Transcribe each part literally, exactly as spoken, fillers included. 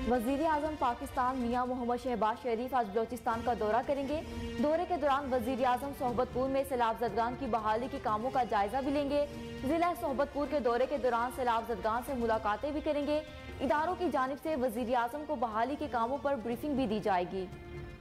वजीर आजम पाकिस्तान मियां मोहम्मद शहबाज शरीफ आज बलोचिस्तान का दौरा करेंगे। दौरे के दौरान वजीर आजम सोहबतपुर में सैलाब ज़दगान की बहाली के कामों का जायजा भी लेंगे। जिला सोहबतपुर के दौरे के दौरान सैलाब ज़दगान से मुलाकातें भी करेंगे। इदारों की जानिब से वजीर आजम को बहाली के कामों पर ब्रीफिंग भी दी जाएगी।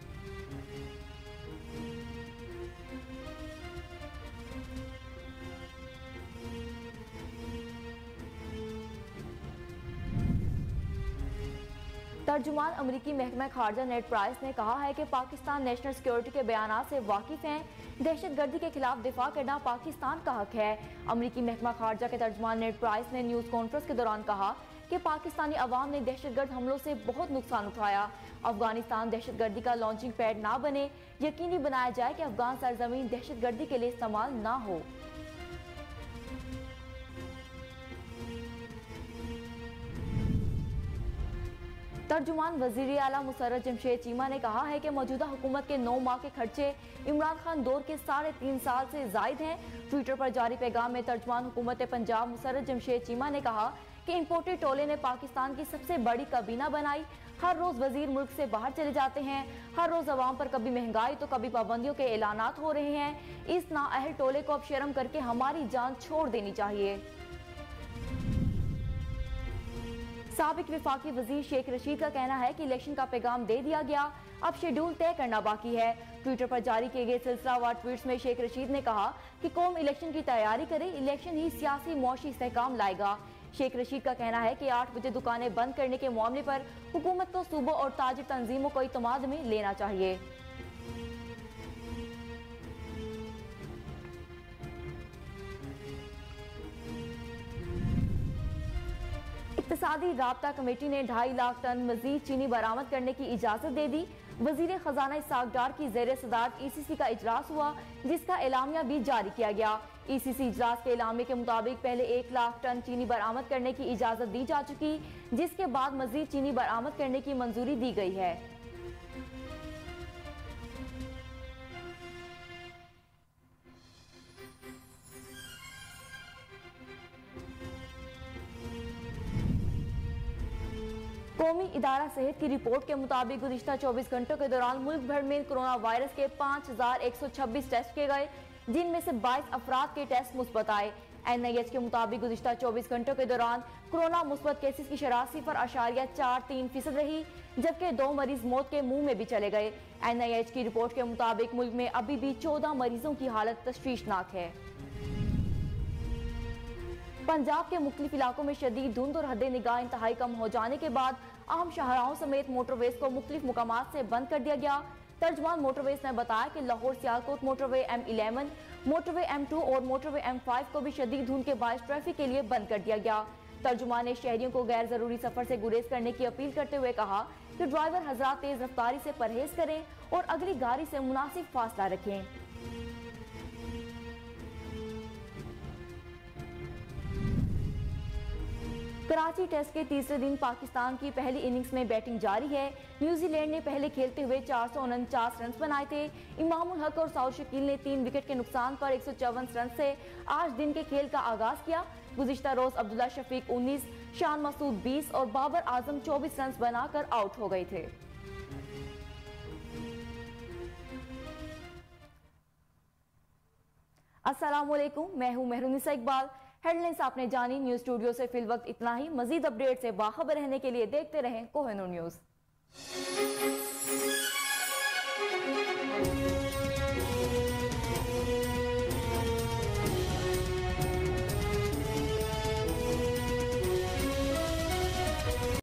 तर्जुमान अमरीकी महकमा खारजा नेड प्राइस ने कहा है कि पाकिस्तान नेशनल सिक्योरिटी के बयानात से वाकिफ हैं। दहशतगर्दी के खिलाफ दिफा करना पाकिस्तान का हक है। अमरीकी महकमा खारजा के तर्जुमान नेड प्राइस ने न्यूज़ कॉन्फ्रेंस के दौरान कहा कि पाकिस्तानी अवाम ने दहशतगर्द हमलों से बहुत नुकसान उठाया। अफगानिस्तान दहशतगर्दी का लॉन्चिंग पैड ना बने, यकीनी बनाया जाए कि अफगान सरजमीन दहशतगर्दी के लिए इस्तेमाल ना हो। तर्जुमान वजीर आला मुसर्रत जमशेद चीमा ने कहा है कि मौजूदा हुकूमत के नौ माह के खर्चे इमरान खान दौर के साढ़े तीन साल से जायद हैं। ट्विटर पर जारी पैगाम में तर्जुमान हुकूमत पंजाब मुसर्रत जमशेद चीमा ने कहा कि इंपोर्टेड टोले ने पाकिस्तान की सबसे बड़ी काबीना बनाई। हर रोज वजीर मुल्क से बाहर चले जाते हैं। हर रोज अवाम पर कभी महंगाई तो कभी पाबंदियों के ऐलानात हो रहे हैं। इस नाअहल टोले को अब शर्म करके हमारी जान छोड़ देनी चाहिए। साबिक विफाकी वजीर शेख रशीद का कहना है कि इलेक्शन का पैगाम दे दिया गया, अब शेड्यूल तय करना बाकी है। ट्विटर पर जारी किए गए सिलसिलावार ट्वीट्स में शेख रशीद ने कहा कि कौम इलेक्शन की तैयारी करे, इलेक्शन ही सियासी मुआशी इस्तेहकाम लाएगा। शेख रशीद का कहना है कि आठ बजे दुकानें बंद करने के मामले पर हुकूमत को सूबों और ताजिर तंजीमों को इत्मीनान में लेना चाहिए। इक़्तिसादी राब्ता कमेटी ने ढाई लाख टन मजीद चीनी बरामद करने की इजाजत दे दी। वजीर खजाना इसाक डार की ज़ेर सदारत ई सी सी का इजलास हुआ, जिसका एलामिया भी जारी किया गया। ई सी सी इजलास के एलामिया के मुताबिक पहले एक लाख टन चीनी बरामद करने की इजाजत दी जा चुकी, जिसके बाद मजीद चीनी बरामद करने की मंजूरी दी गई है। कौमी इदारा सेहत की रिपोर्ट के मुताबिक गुज़िश्ता चौबीस घंटों के दौरान मुल्क भर में कोरोना वायरस के पाँच हजार एक सौ छब्बीस टेस्ट किए गए, जिनमें से बाईस अफराद के टेस्ट मुस्बत आए। एन आई एच के मुताबिक गुज़िश्ता चौबीस घंटों के दौरान कोरोना मुस्बत केसेस की शरह सिफर आशारिया चार तीन फीसद रही, जबकि दो मरीज मौत के मुंह में भी चले गए। एन आई एच की रिपोर्ट के मुताबिक मुल्क में अभी भी चौदह मरीजों की हालत तशवीशनाक है। पंजाब के मुख्तलिफ इलाकों में शदीद धुंध और हद निगाह इंतहाई कम हो जाने के बाद अहम शाहराहों समेत मोटरवेज को मुख्तलिफ मुकामात से बंद कर दिया गया। तर्जमान मोटरवेज ने बताया कि Lahore Sialkot motorway M eleven, motorway M two और मोटरवे एम फाइव को भी शदीद धुंध के बायस ट्रैफिक के लिए बंद कर दिया गया। तर्जुमान ने शहरियों को गैर जरूरी सफर से गुरेज करने की अपील करते हुए कहा कि ड्राइवर हजरात तेज रफ्तारी से परहेज करें और अगली गाड़ी से मुनासिब फासला रखें। कराची टेस्ट के तीसरे दिन पाकिस्तान की पहली इनिंग्स में बैटिंग जारी है। न्यूजीलैंड ने पहले खेलते हुए चार सौ उनचास रन बनाए थे। इमामुल हक और साउद शकील ने तीन विकेट के नुकसान पर एक सौ चौवन रन से आज दिन के खेल का आगाज किया। गुज़िश्ता रोज अब्दुल्ला शफीक उन्नीस, शान मसूद बीस और बाबर आजम चौबीस रन बनाकर आउट हो गए थे। अस्सलाम वालेकुम, मैं हूं मेहरुनिसा इकबाल। हेडलाइंस आपने जानी, न्यूज स्टूडियो से फिल वक्त इतना ही। मजीद अपडेट से बाखबर रहने के लिए देखते रहें कोहिनूर न्यूज।